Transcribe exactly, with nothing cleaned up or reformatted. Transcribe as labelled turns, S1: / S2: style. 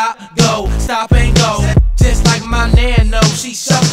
S1: stop, go, stop and go. Just like my nano, she suck